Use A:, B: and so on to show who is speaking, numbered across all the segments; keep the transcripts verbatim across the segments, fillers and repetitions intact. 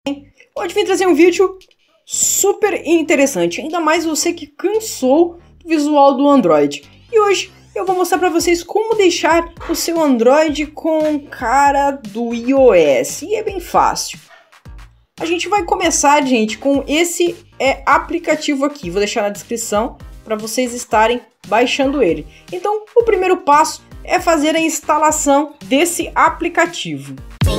A: Hoje vim trazer um vídeo super interessante, ainda mais você que cansou do visual do Android. E hoje eu vou mostrar para vocês como deixar o seu Android com cara do iOS. E é bem fácil. A gente vai começar, gente, com esse é, aplicativo aqui. Vou deixar na descrição para vocês estarem baixando ele. Então, o primeiro passo é fazer a instalação desse aplicativo.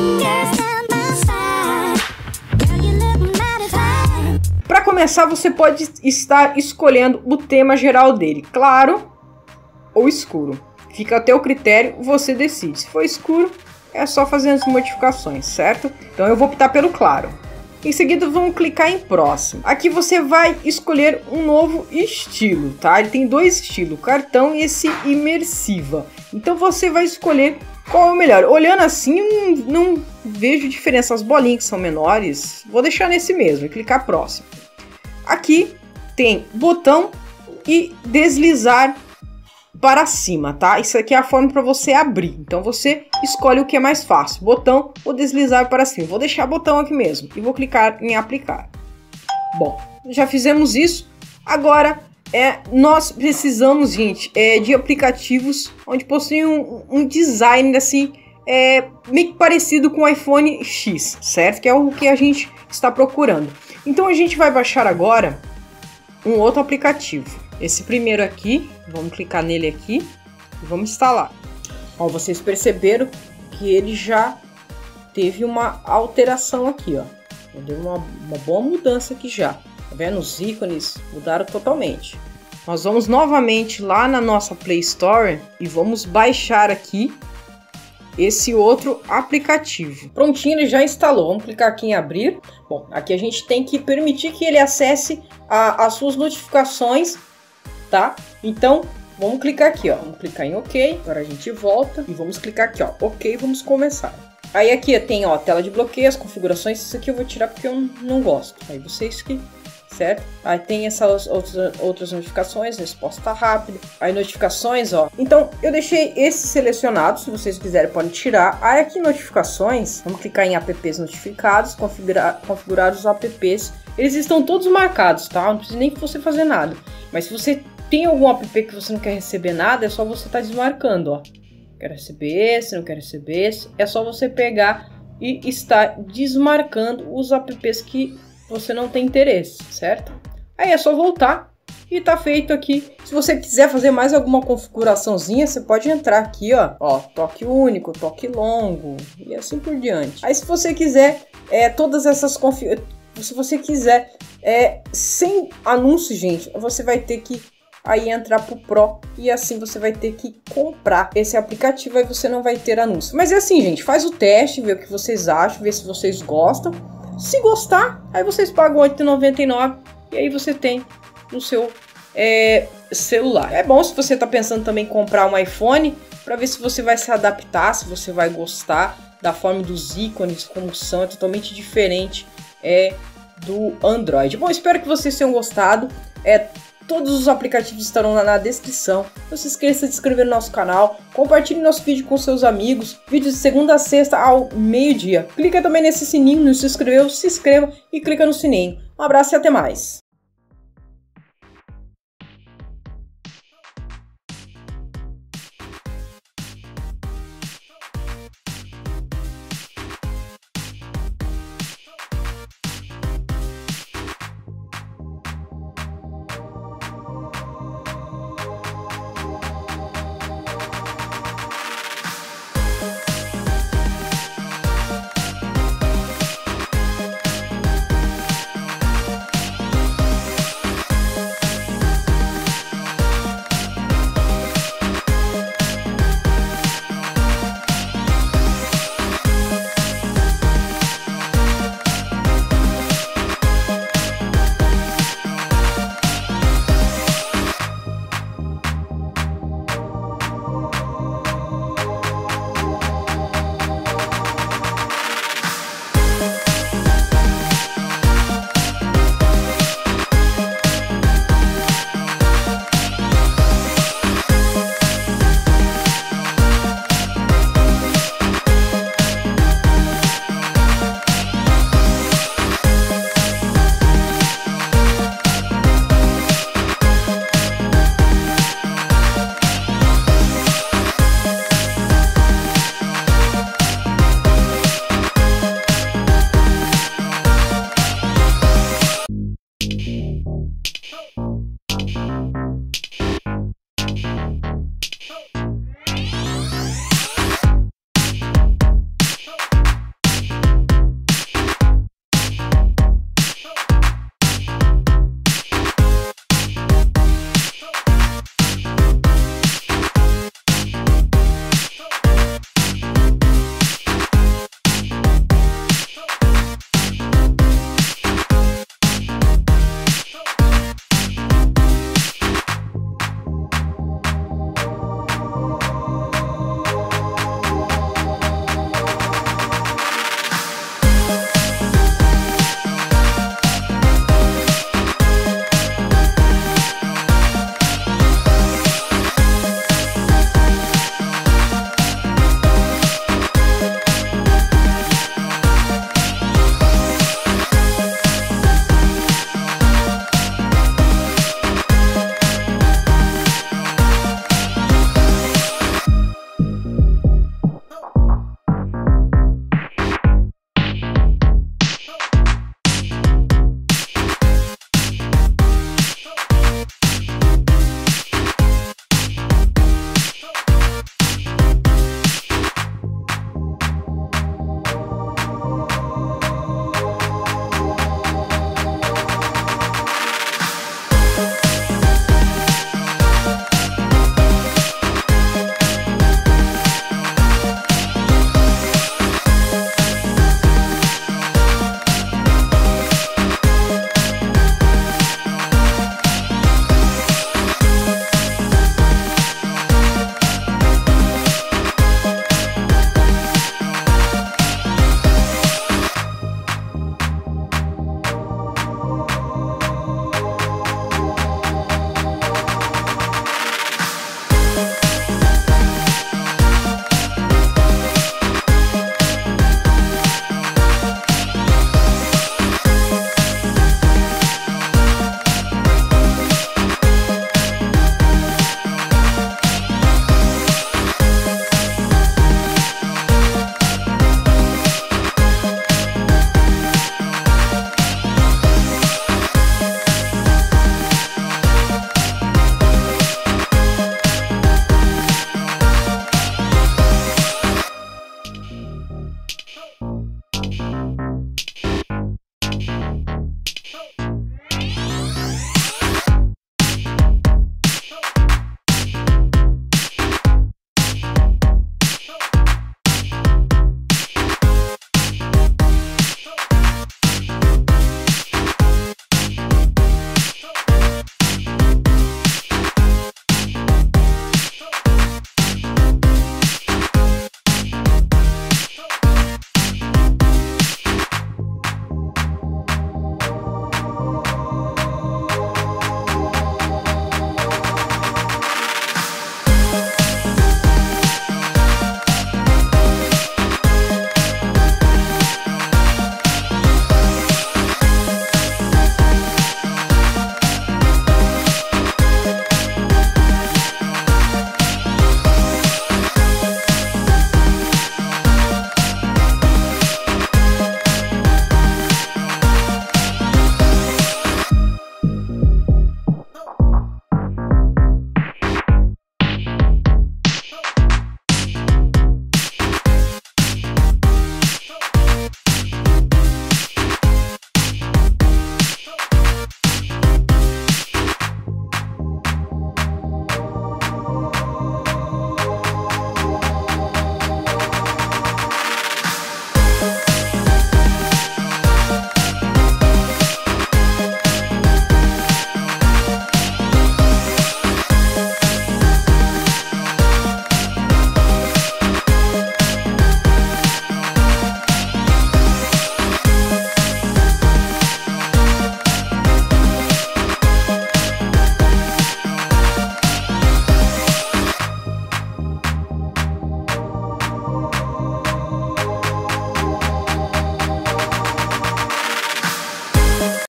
A: Para começar, você pode estar escolhendo o tema geral dele, claro ou escuro. Fica a teu critério, você decide. Se for escuro, é só fazer as modificações, certo? Então eu vou optar pelo claro. Em seguida, vamos clicar em próximo. Aqui você vai escolher um novo estilo, tá? Ele tem dois estilos, cartão e esse imersiva. Então você vai escolher qual é o melhor. Olhando assim, não, não vejo diferença. As bolinhas que são menores, vou deixar nesse mesmo e clicar próximo. Aqui tem botão e deslizar para cima, tá? Isso aqui é a forma para você abrir. Então você escolhe o que é mais fácil, botão ou deslizar para cima. Vou deixar botão aqui mesmo e vou clicar em aplicar. Bom, já fizemos isso. Agora é, nós precisamos, gente, é, de aplicativos onde possuem um, um design assim, é, meio que parecido com o iPhone X, certo? Que é o que a gente está procurando. Então a gente vai baixar agora um outro aplicativo. Esse primeiro aqui, vamos clicar nele aqui e vamos instalar. Ó, vocês perceberam que ele já teve uma alteração aqui, ó. Deu uma, uma boa mudança aqui já. Tá vendo? Os ícones mudaram totalmente. Nós vamos novamente lá na nossa Play Store e vamos baixar aqui esse outro aplicativo. Prontinho, ele já instalou. Vamos clicar aqui em abrir. Bom, aqui a gente tem que permitir que ele acesse a, as suas notificações, tá? Então, vamos clicar aqui, ó. Vamos clicar em OK. Agora a gente volta e vamos clicar aqui, ó. OK, vamos começar. Aí aqui tem, ó, tela de bloqueio, as configurações. Isso aqui eu vou tirar porque eu não gosto. Aí vocês que... certo? Aí tem essas outras, outras notificações, resposta rápida, aí notificações, ó. Então, eu deixei esses selecionados, se vocês quiserem podem tirar. Aí aqui notificações, vamos clicar em apps notificados, configurar, configurar os apps. Eles estão todos marcados, tá? Não precisa nem que você fazer nada. Mas se você tem algum app que você não quer receber nada, é só você estar tá desmarcando, ó. Quero receber esse, não quero receber esse. É só você pegar e estar desmarcando os apps que você não tem interesse, certo? Aí é só voltar e tá feito aqui. Se você quiser fazer mais alguma configuraçãozinha, você pode entrar aqui, ó, ó, toque único, toque longo e assim por diante. Aí se você quiser, é, todas essas configurações, se você quiser, é, sem anúncio, gente, você vai ter que aí entrar pro Pro e assim você vai ter que comprar esse aplicativo, aí você não vai ter anúncio. Mas é assim, gente, faz o teste, vê o que vocês acham, vê se vocês gostam. Se gostar, aí vocês pagam oito reais e noventa e nove centavos e aí você tem no seu é, celular. É bom se você está pensando também em comprar um iPhone, para ver se você vai se adaptar, se você vai gostar da forma dos ícones, como são, é totalmente diferente é, do Android. Bom, espero que vocês tenham gostado. É, todos os aplicativos estarão lá na descrição. Não se esqueça de se inscrever no nosso canal. Compartilhe nosso vídeo com seus amigos. Vídeos de segunda a sexta ao meio-dia. Clica também nesse sininho, não se inscreveu, se inscreva e clica no sininho. Um abraço e até mais.